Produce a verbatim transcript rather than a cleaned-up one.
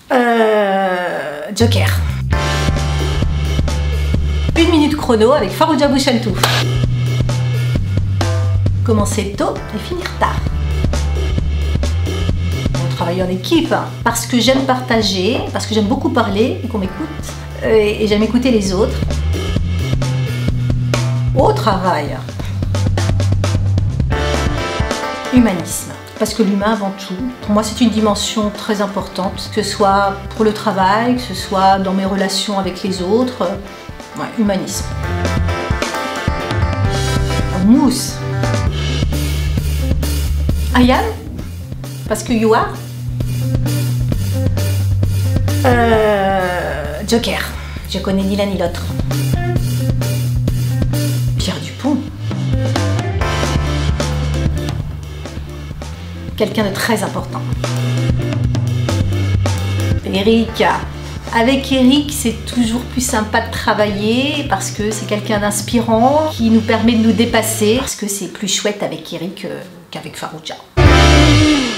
Euh... Joker. Une minute chrono avec Farouja Bouchentou. Commencer tôt et finir tard. On travaille en équipe parce que j'aime partager, parce que j'aime beaucoup parler et qu'on m'écoute. Et j'aime écouter les autres. Au travail. Humanisme. Parce que l'humain avant tout, pour moi c'est une dimension très importante, que ce soit pour le travail, que ce soit dans mes relations avec les autres. Ouais, humanisme. Mousse. Ayam. Parce que you are. Euh, Joker. Je connais ni l'un ni l'autre. Pierre Dupont. Quelqu'un de très important. Eric. Avec Eric, c'est toujours plus sympa de travailler parce que c'est quelqu'un d'inspirant qui nous permet de nous dépasser. Parce que c'est plus chouette avec Eric qu'avec Farouja.